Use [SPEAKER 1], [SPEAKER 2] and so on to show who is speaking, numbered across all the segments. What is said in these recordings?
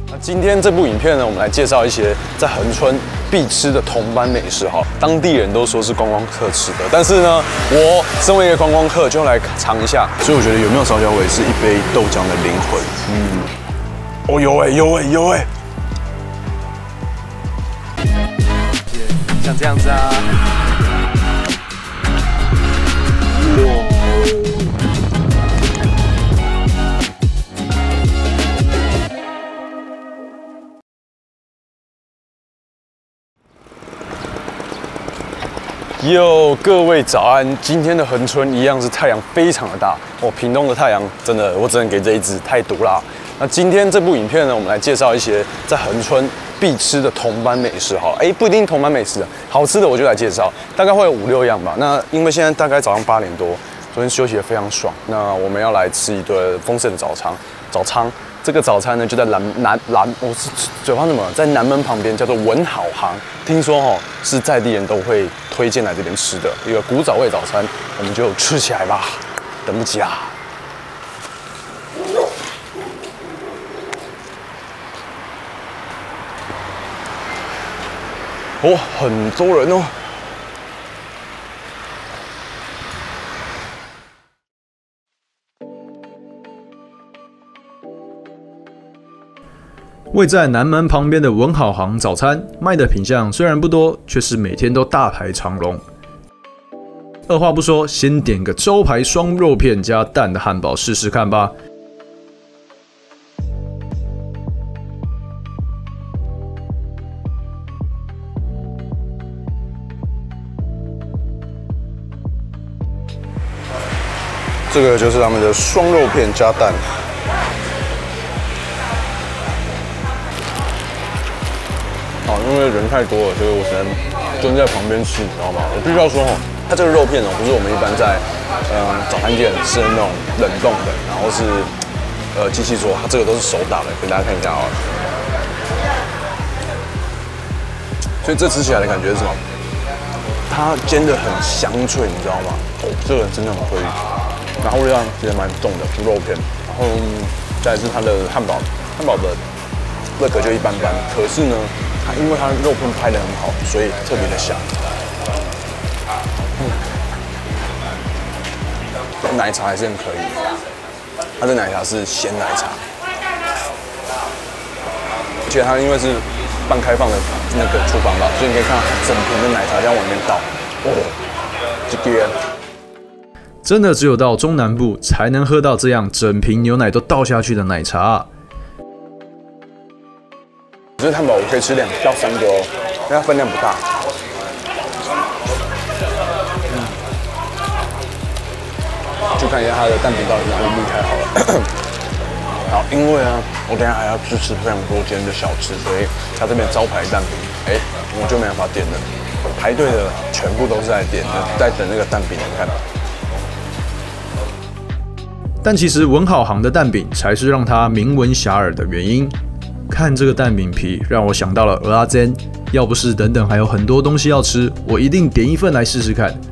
[SPEAKER 1] 那今天这部影片呢，我们来介绍一些在恒春必吃的铜板美食哈。当地人都说是观光客吃的，但是呢，我身为一个观光客，就来尝一下。所以我觉得有没有烧焦味是一杯豆浆的灵魂。哦，有哎。像这样子啊。哟，各位早安！今天的恒春一样是太阳非常的大哦，屏东的太阳真的，我只能给这一支太毒辣。那今天这部影片呢，我们来介绍一些在恒春必吃的铜板美食好了。不一定铜板美食，好吃的我就来介绍，大概会有5、6样吧。那因为现在大概早上8点多，昨天休息得非常爽，那我们要来吃一顿丰盛的早餐。这个早餐呢，就在我是嘴巴怎么在南门旁边，叫做文好行。听说是在地人都会推荐来这边吃的一个古早味早餐，我们就吃起来吧，等不及啦！哦，很多人哦。
[SPEAKER 2] 位在南门旁边的文好行早餐卖的品项虽然不多，却是每天都大排长龙。二话不说，先点个招牌双肉片加蛋的汉堡试试看吧。
[SPEAKER 1] 这个就是他们的双肉片加蛋。因为人太多了，所以我只能蹲在旁边吃，你知道吗？我必须要说它这个肉片不是我们一般在早餐店吃的那种冷冻的，然后是机器做，它这个都是手打的，给大家看一下所以这吃起来的感觉是什么？它煎的很香脆，你知道吗？这个真的很可以。然后味道其实蛮重的，肉片，然后再来是它的汉堡的味格就一般般，可是呢。因为它肉片拍得很好，所以特别的香。奶茶还是很可以，它的奶茶是鲜奶茶，而且它因为是半开放的那个厨房吧，所以你可以看到整瓶的奶茶这样往里面倒。这边
[SPEAKER 2] 真的只有到中南部才能喝到这样整瓶牛奶都倒下去的奶茶。
[SPEAKER 1] 这汉堡我可以吃2到3个哦，因为它分量不大。就看一下它的蛋饼到底哪里厉害好了。好，因为我等一下还要去吃非常多间的小吃，所以它这边招牌蛋饼，我就没办法点了。排队的全部都是在点，在等那个蛋饼来看。
[SPEAKER 2] 但其实文好行的蛋饼才是让它名闻遐迩的原因。看这个蛋饼皮，让我想到了蚵仔煎。要不是等等还有很多东西要吃，我一定点一份来试试看。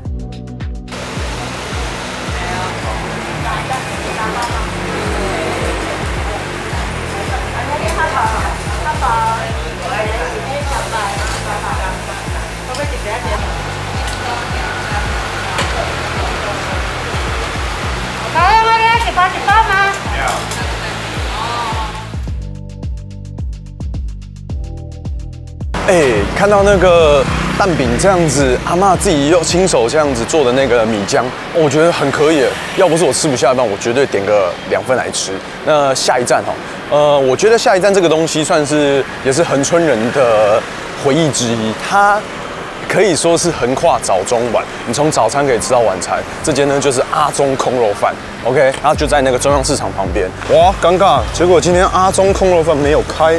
[SPEAKER 1] 看到那个蛋饼这样子，阿嬷自己又亲手这样子做的那个米浆，我觉得很可以。要不是我吃不下饭，我绝对点个2份来吃。那下一站我觉得下一站这个东西算是也是恒春人的回忆之一，它可以说是横跨早中晚，你从早餐可以吃到晚餐。这间呢就是阿中空肉饭 ，OK， 它就在那个中央市场旁边。哇，尴尬，结果今天阿中空肉饭没有开。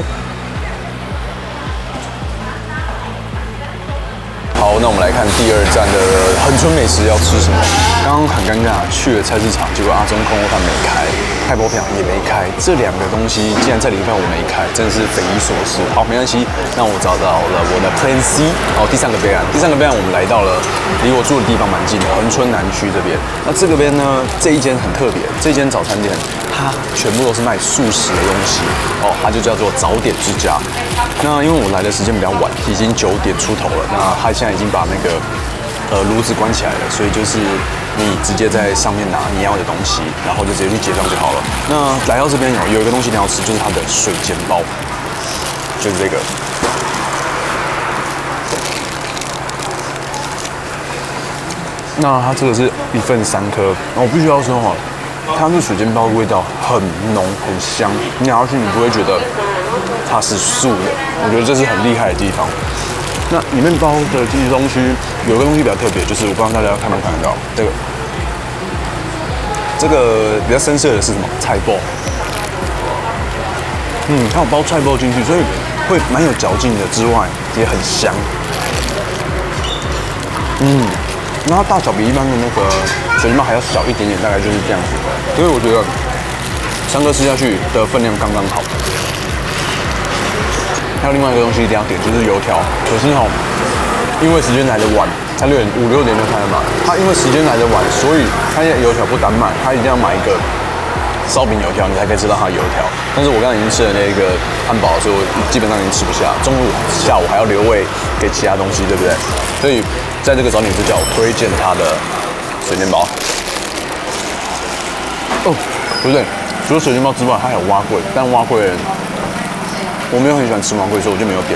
[SPEAKER 1] 好，那我们来看第2站的恒春美食要吃什么。刚刚很尴尬，去了菜市场，结果阿中空肉饭没开，太保票也没开，这2个东西竟然在礼拜5没开，真的是匪夷所思。好，没关系，那我找到了我的 Plan C。好，第3个备案，我们来到了离我住的地方蛮近的，恒春南区这边。那这个边呢，这一间很特别，这间早餐店它全部都是卖素食的东西哦，它就叫做早点之家。那因为我来的时间比较晚，已经9点出头了，那它现在已经把那个炉子关起来了，所以就是你直接在上面拿你要的东西，然后就直接去结账就好了。那来到这边有一个东西你要吃，就是它的水煎包，就是这个。那它这个是1份3颗，我必须要说哈，它这水煎包的味道很浓很香，你咬下去你不会觉得它是素的，我觉得这是很厉害的地方。那里面包的这些东西有个东西比较特别，就是我不知道大家看没看得到这个比较深色的是什么？菜包。它有包菜包进去，所以会蛮有嚼劲的，之外也很香。那它大小比一般的那个水煎包还要小一点点，大概就是这样子。所以我觉得3颗吃下去的分量刚刚好。还有另外一个东西一定要点，就是油条。可是因为时间来得晚，它5、6点就开始卖。它因为时间来得晚，所以它油条不单卖，它一定要买一个烧饼油条，你才可以吃到它的油条。但是我刚才已经吃了那个汉堡，所以我基本上已经吃不下。中午、下午还要留位给其他东西，对不对？所以在这个早点之家，我推荐它的水煎包。不对，除了水煎包之外，它还有蛙桂，但蛙桂我没有很喜欢吃蛙桂，所以我就没有点。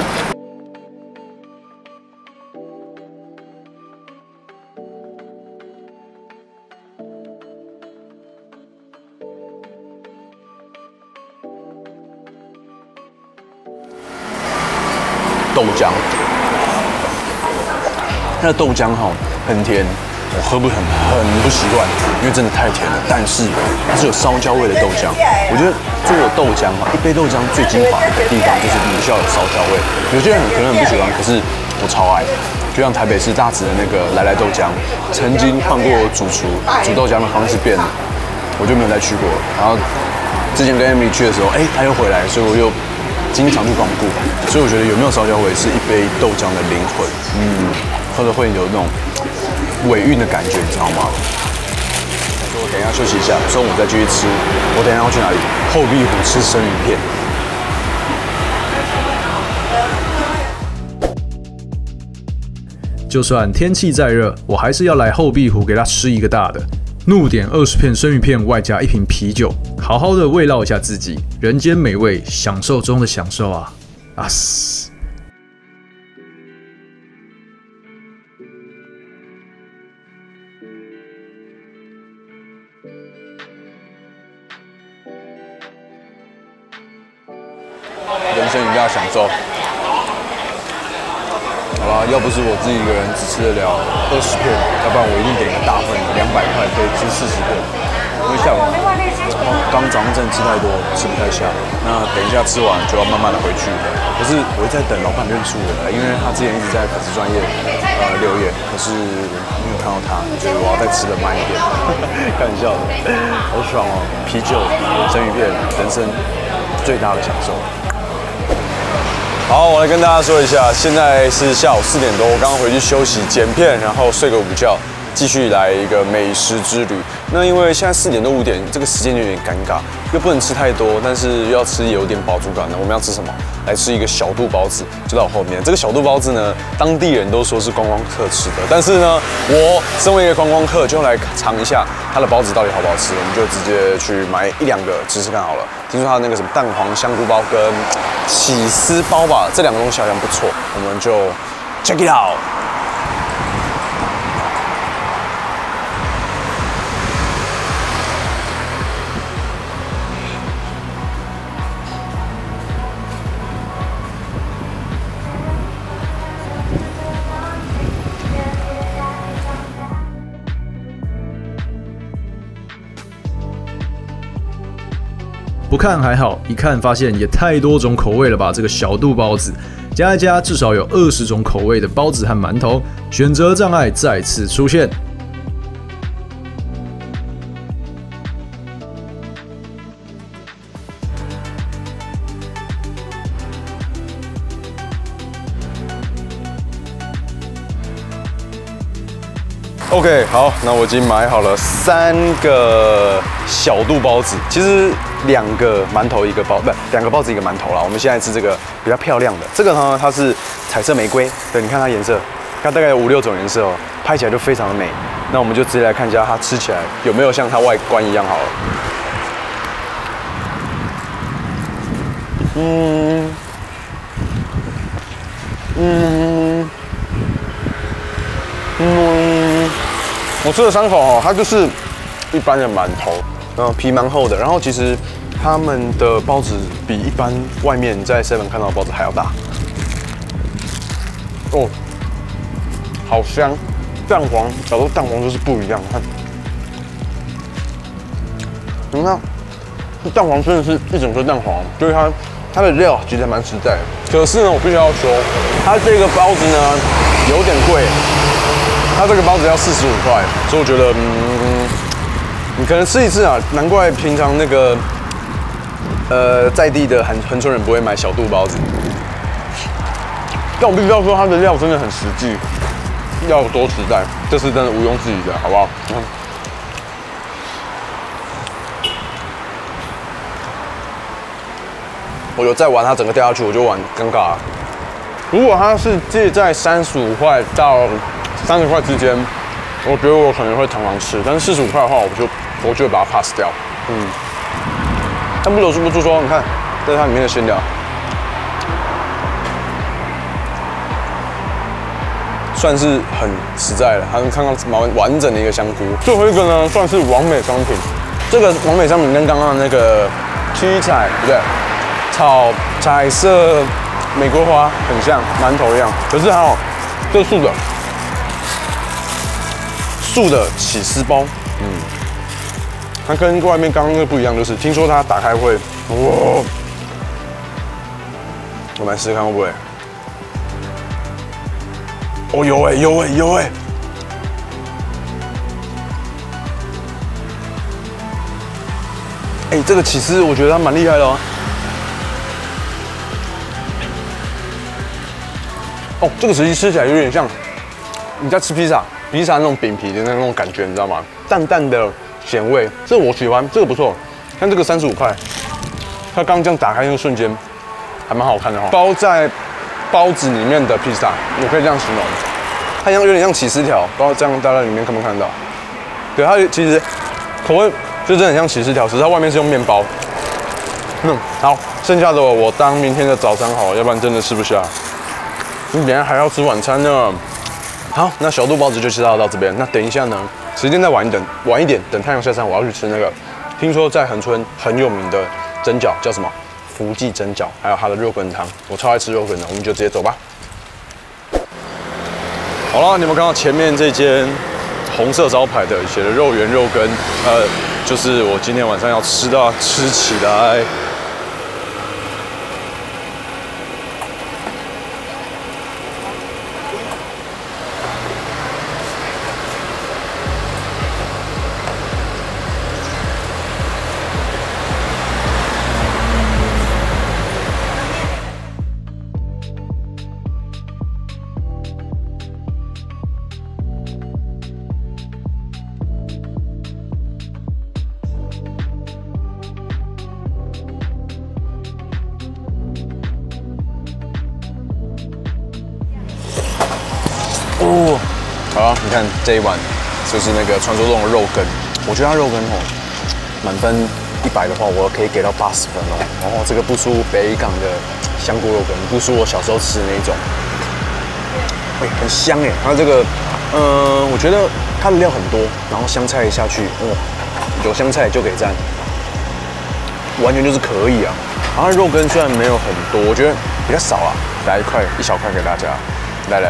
[SPEAKER 1] 豆浆，它的豆浆很甜，我喝很不习惯，因为真的太甜了。但是它是有烧焦味的豆浆，我觉得做豆浆一杯豆浆最精华的地方就是你需要有烧焦味。有些人可能很不喜欢，可是我超爱。就像台北市大直的那个来豆浆，曾经换过主厨，煮豆浆的方式变了，我就没有再去过了。然后之前跟 Emily 去的时候，他又回来，所以我又经常去光顾。所以我觉得有没有烧焦味是一杯豆浆的灵魂，喝了会有那种尾韵的感觉，你知道吗？所以我等一下休息一下，中午再继续吃。我等一下要去哪里？后壁湖吃生鱼片。
[SPEAKER 2] 就算天气再热，我还是要来后壁湖给他吃一个大的。怒点20片生鱼片，外加1瓶啤酒，好好的慰劳一下自己。人间美味，享受中的享受啊！啊嘶！
[SPEAKER 1] 人生一定要享受。好啦，要不是我自己一个人只吃得了20片，要不然我一定点个大份的，200块可以吃40片。因为下午刚早上真的吃太多，吃不太下。那等一下吃完就要慢慢的回去。可是我在等老板认出我来，因为他之前一直在粉丝专页留言，可是我没有看到他，所以我要再吃的慢一点。开玩笑的，好爽哦！啤酒、生鱼片，人生最大的享受。好，我来跟大家说一下，现在是下午4点多，我刚刚回去休息、剪片，然后睡个午觉，继续来一个美食之旅。那因为现在4点多5点，这个时间有点尴尬，又不能吃太多，但是又要吃有点饱足感的。我们要吃什么？来吃一个小肚包子，就在我后面。这个小肚包子呢，当地人都说是观光客吃的，但是呢，我身为一个观光客，就来尝一下它的包子到底好不好吃。我们就直接去买1、2个吃吃看好了。听说它那个什么蛋黄香菇包跟起司包吧，这2个东西好像不错，我们就 check it out。
[SPEAKER 2] 不看还好，一看发现也太多种口味了吧！这个小肚包子，加一加至少有20种口味的包子和馒头，选择障碍再次出现。
[SPEAKER 1] OK， 好，那我已经买好了3个小肚包子，其实2个馒头一个包，不，2个包子一个馒头啦。我们现在吃这个比较漂亮的，这个呢它是彩色玫瑰，对，你看它颜色，它大概有5、6种颜色哦，拍起来就非常的美。那我们就直接来看一下它吃起来有没有像它外观一样好了。我吃了3口哦，它就是一般的馒头，然后皮蛮厚的，然后其实他们的包子比一般外面在 7 看到的包子还要大。哦，好香，蛋黄，小时候蛋黄就是不一样，你看，蛋黄真的是一整颗蛋黄，就是它的料其实还蛮实在的。可是呢，我必须要说，它这个包子呢有点贵。它这个包子要45块，所以我觉得，你可能吃一次啊，难怪平常那个，在地的恒春人不会买小肚包子。但我必须要说，它的料真的很实际，料有多实在，这是真的毋庸置疑的，好不好？我有再玩它整个掉下去，我就玩尴尬了。如果它是介在35块到30块之间，我觉得我可能会常常吃，但是45块的话，我就会把它 pass 掉。但不得不说，你看，这是它里面的馅料，算是很实在了。还能看到完整的一个香菇。最后一个呢，算是完美商品。这个完美商品跟刚刚的那个七彩，对不对？炒彩色美国花很像馒头一样，可是还有这是素的起司包，它跟外面刚刚那个不一样，就是听说它打开会，哇，我们来试试看会不会。哦，有哎，有哎，有哎。哎，这个起司我觉得它蛮厉害的哦。哦，这个其实吃起来有点像你在吃披萨那种饼皮的那种感觉，你知道吗？淡淡的咸味，这个我喜欢，这个不错。看这个35块，它刚这样打开那个瞬间，还蛮好看的哈。包在包子里面的披萨，我可以这样形容，它有点像起司条，不知道这样大家里面看不看到？对，它其实口味就真的很像起司条，只是它外面是用面包。好，剩下的我当明天的早餐好了，要不然真的吃不下。你等一下还要吃晚餐呢。好，那小肚包子就介绍到这边。那等一下呢，时间再晚一点，等太阳下山，我要去吃那个，听说在恒春很有名的蒸饺，叫什么福记蒸饺，还有它的肉羹汤，我超爱吃肉羹的，我们就直接走吧。好了，你们看到前面这间红色招牌的写的肉圆肉羹，就是我今天晚上要吃的，吃起来。哦，好，你看这一碗就是那个传说中的肉羹，我觉得它肉羹哦，满分100的话，我可以给到80分哦。然后这个不输北港的香菇肉羹，不输我小时候吃的那种，会很香哎。它这个，我觉得它的料很多，然后香菜下去，有香菜就给赞，完全就是可以啊。然后肉羹虽然没有很多，我觉得比较少啊，来一小块给大家，来。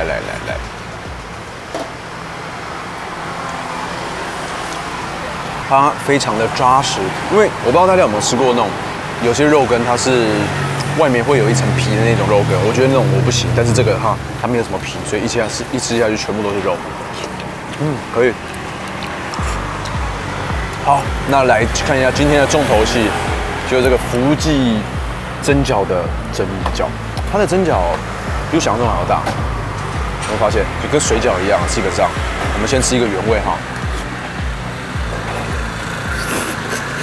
[SPEAKER 1] 它非常的扎实，因为我不知道大家有没有吃过那种，有些肉羹它是外面会有一层皮的那种肉羹，我觉得那种我不行，但是这个它没有什么皮，所以一吃下去全部都是肉，可以。好，那来看一下今天的重头戏，就是这个福记蒸饺的蒸饺，它的蒸饺比我想象中还要大，我发现就跟水饺一样，基本上我们先吃一个原味哈。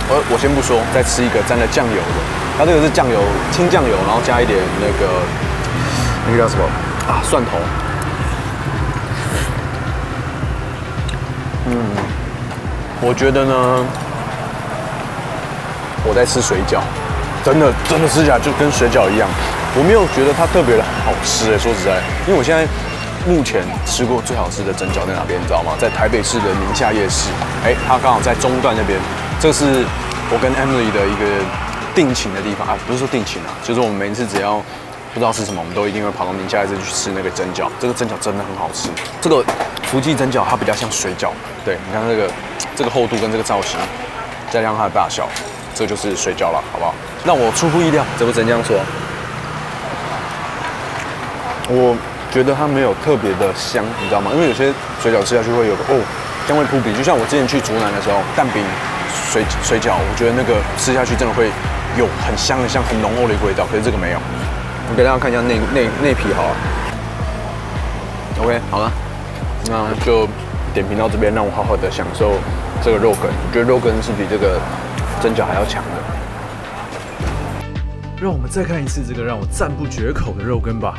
[SPEAKER 1] 我先不说，再吃一个沾了酱油的，它这个是酱油，清酱油，然后加一点那个叫什么啊？蒜头。我觉得呢，我在吃水饺，真的吃起来就跟水饺一样。我没有觉得它特别的好吃说实在，因为我现在目前吃过最好吃的蒸饺在哪边，你知道吗？在台北市的宁夏夜市。它刚好在中段那边。这是我跟 Emily 的一个定情的地方啊，不是说定情啊，就是我们每一次只要不知道吃什么，我们都一定会跑到宁夏夜市去吃那个蒸饺。这个蒸饺真的很好吃。这个福记蒸饺它比较像水饺，对，你看这个厚度跟这个造型，再加上它的大小，这就是水饺了，好不好？让我出乎意料，这不真这样说。我觉得它没有特别的香，你知道吗？因为有些水饺吃下去会有个香味扑鼻，就像我之前去竹南的时候，蛋饼水饺，我觉得那个吃下去真的会有很香很浓厚的一个味道，可是这个没有。我给大家看一下内皮好了。OK， 好了，那就点评到这边，让我好好的享受这个肉羹。我觉得肉羹是比这个蒸饺还要强的。
[SPEAKER 2] 让我们再看一次这个让我赞不绝口的肉羹吧。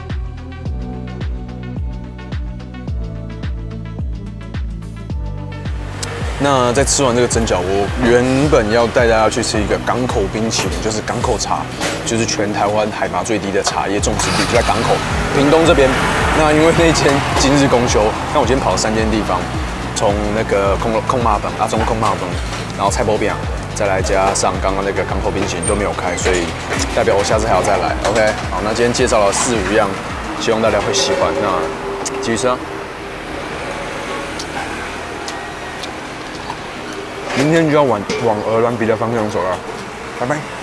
[SPEAKER 1] 那在吃完这个蒸饺，我原本要带大家去吃一个港口冰淇淋，就是港口茶，就是全台湾海拔最低的茶叶种植地，就在港口屏东这边。那因为那间今日公休，那我今天跑了3间地方，从那个空麻本、阿中空麻本，然后菜包饼，再来加上刚刚那个港口冰淇淋都没有开，所以代表我下次还要再来。OK， 好，那今天介绍了4、5样，希望大家会喜欢。那继续吃啊！明天就要往鹅銮鼻的方向走了，拜拜。